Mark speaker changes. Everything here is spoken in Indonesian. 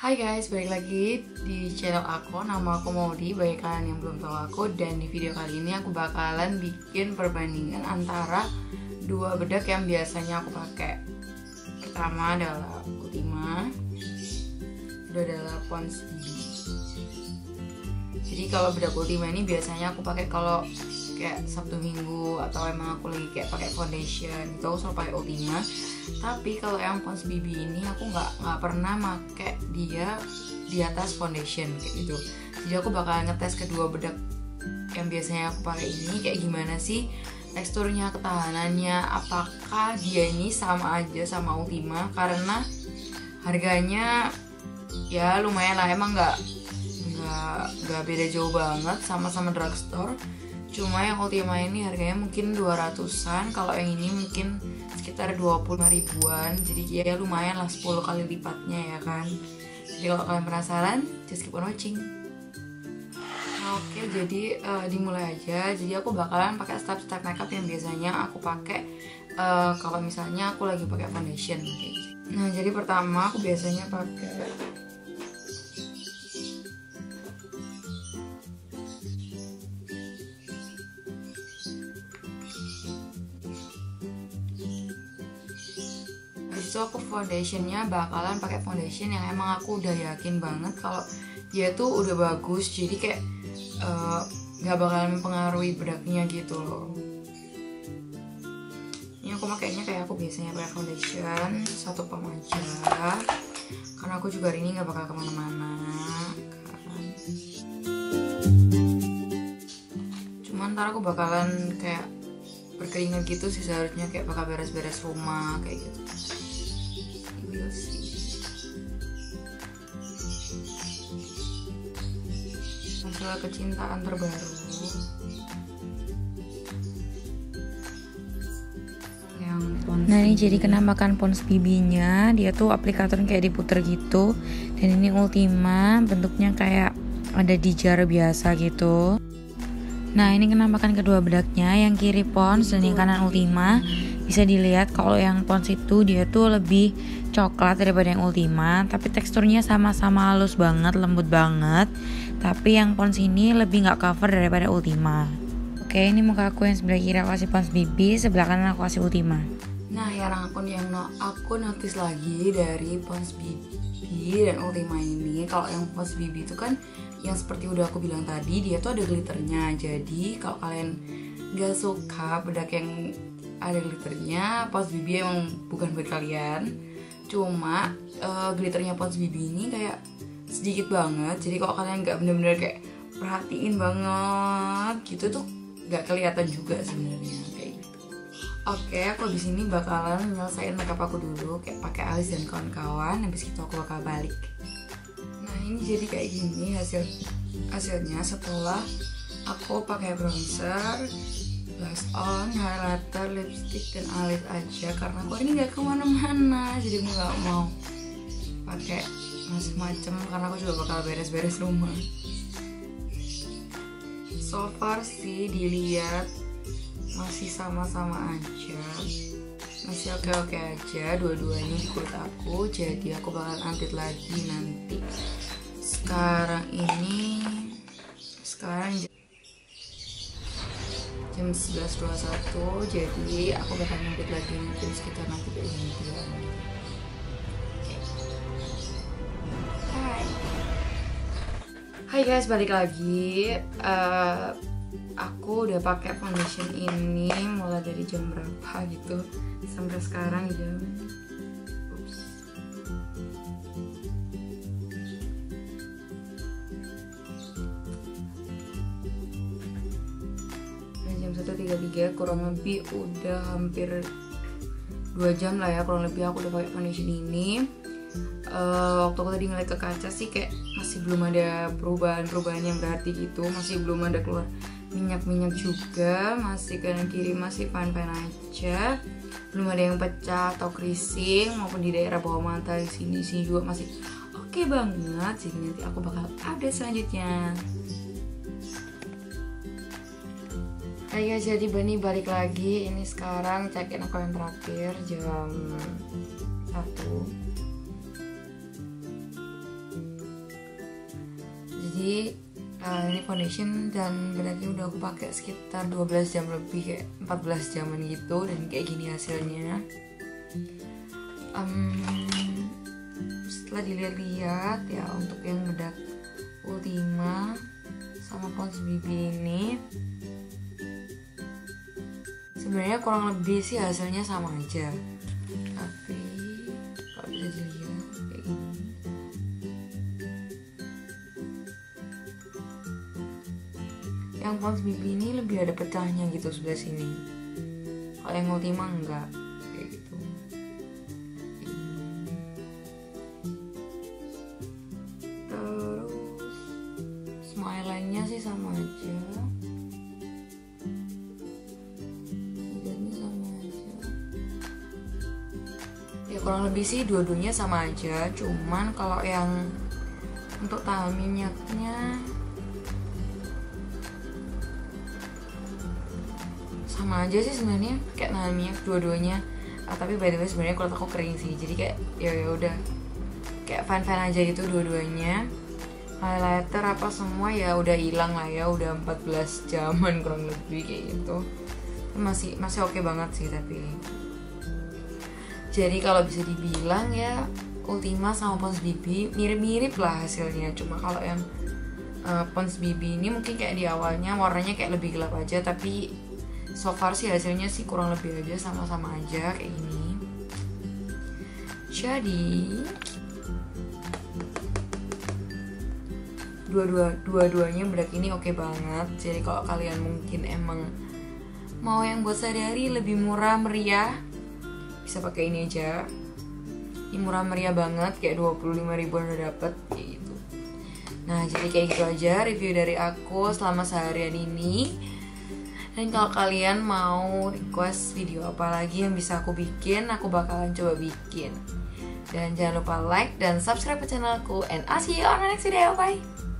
Speaker 1: Hai guys, balik lagi di channel aku. Nama aku Maudi, bagi kalian yang belum tahu aku. Dan di video kali ini aku bakalan bikin perbandingan antara dua bedak yang biasanya aku pakai. Pertama adalah Ultima, kedua adalah Pond's BB. Jadi kalau bedak Ultima ini biasanya aku pakai kalau kayak Sabtu Minggu atau emang aku lagi kayak pakai foundation itu aku selalu pakai Ultima. Tapi kalau yang Pond's BB ini aku nggak pernah pakai dia di atas foundation kayak gitu. Jadi aku bakal ngetes kedua bedak yang biasanya aku pakai ini kayak gimana sih teksturnya, ketahanannya, apakah dia ini sama aja sama Ultima, karena harganya ya lumayan lah, emang nggak beda jauh banget, sama-sama drugstore. Cuma yang Ultima ini harganya mungkin 200-an, kalau yang ini mungkin sekitar 25 ribuan. Jadi ya lumayan lah 10 kali lipatnya ya kan. Jadi kalau kalian penasaran, just keep on watching. Oke, jadi dimulai aja. Jadi aku bakalan pakai step-step makeup yang biasanya aku pakai kalau misalnya aku lagi pakai foundation kayak gitu. Nah, jadi pertama aku biasanya pakai aku foundationnya bakalan pakai foundation yang emang aku udah yakin banget kalau dia tuh udah bagus, jadi kayak nggak bakalan mempengaruhi bedaknya gitu loh. Ini aku makainya kayak aku biasanya pakai foundation satu pump aja, karena aku juga hari ini nggak bakal kemana-mana kan. Cuman ntar aku bakalan kayak berkeringat gitu sih, seharusnya kayak bakal beres-beres rumah kayak gitu. Masalah kecintaan terbaru. Nah ini jadi penampakan Pond's BB-nya, dia tuh aplikator kayak diputer gitu. Dan ini Ultima, bentuknya kayak ada di jar biasa gitu. Nah ini penampakan kedua bedaknya, yang kiri Pond's dan yang kanan Ultima. Bisa dilihat kalau yang Pond's itu dia tuh lebih coklat daripada yang Ultima, tapi teksturnya sama-sama halus banget, lembut banget. Tapi yang Pond's ini lebih nggak cover daripada Ultima. Oke, ini muka aku yang sebelah kiri aku kasih Pond's BB, sebelah kanan aku kasih Ultima. Nah, yang aku notice lagi dari Pond's BB dan Ultima ini, kalau yang Pond's BB itu kan yang seperti udah aku bilang tadi, dia tuh ada glitternya. Jadi kalau kalian nggak suka bedak yang ada glitternya, Pond's BB emang bukan buat kalian. Cuma glitternya Pond's BB ini kayak sedikit banget, jadi kalau kalian nggak bener-bener kayak perhatiin banget gitu tuh nggak kelihatan juga sebenarnya kayak gitu. Oke, aku di sini bakalan nyelesain makeup aku dulu kayak pakai alis dan kawan-kawan, habis itu aku bakal balik. Nah ini jadi kayak gini hasilnya setelah aku pakai bronzer, blush on, highlighter, lipstick, dan alis aja, karena aku ini nggak kemana-mana, jadi aku nggak mau pakai macem-macem karena aku juga bakal beres-beres rumah. So far sih dilihat masih sama-sama aja, masih oke-oke aja dua-duanya di kulit aku, jadi aku bakal update lagi nanti. Sekarang jam 11.21, jadi aku bakal update lagi mungkin sekitar nanti kayak jam 3. Hai guys, balik lagi. Aku udah pakai foundation ini mulai dari jam berapa gitu sampai sekarang jam jam 1.33, kurang lebih udah hampir 2 jam lah ya, kurang lebih aku udah pakai foundation ini. Waktu aku tadi ngeliat ke kaca sih kayak masih belum ada perubahan yang berarti gitu, masih belum ada keluar minyak juga, masih kanan kiri masih fine-fine aja, belum ada yang pecah atau creasing, maupun di daerah bawah mata di sini juga masih oke banget. Jadi nanti aku bakal update selanjutnya. Hai guys, jadi Bani balik lagi. Ini sekarang check-in aku yang terakhir jam 1. Jadi ini foundation dan beradanya udah aku pakai sekitar 12 jam lebih, kayak 14 jaman gitu, dan kayak gini hasilnya. Setelah dilihat-lihat ya, untuk yang bedak Ultima sama Pond's BB ini sebenarnya kurang lebih sih hasilnya sama aja, tapi kalau bisa dilihat kayak gini. Yang Pond's BB ini lebih ada pecahnya gitu sebelah sini, kalau yang Ultima enggak kayak gitu. Terus semua eyeline-nya sih sama aja, ya kurang lebih sih dua-duanya sama aja. Cuman kalau yang untuk tahan minyaknya sama aja sih sebenarnya, kayak nahan minyak dua-duanya. Tapi by the way sebenarnya kulit aku kering sih, jadi kayak ya udah kayak fine aja gitu dua-duanya. Highlighter apa semua ya udah hilang lah ya, udah 14 jaman kurang lebih kayak gitu. Masih oke banget sih. Tapi jadi kalau bisa dibilang ya Ultima sama Pond's BB mirip-mirip lah hasilnya. Cuma kalau yang Pond's BB ini mungkin kayak di awalnya warnanya kayak lebih gelap aja, tapi so far sih hasilnya sih kurang lebih aja sama-sama aja kayak gini. Jadi dua-duanya bedak ini oke banget. Jadi kalau kalian mungkin emang mau yang buat sehari-hari lebih murah meriah, bisa pakai ini aja. Ini murah meriah banget, kayak 25.000 udah dapet kayak gitu. Nah jadi kayak gitu aja review dari aku selama seharian ini. Dan kalau kalian mau request video apa lagi yang bisa aku bikin, aku bakalan coba bikin. Dan jangan lupa like dan subscribe ke channelku. And I'll see you on the next video. Bye!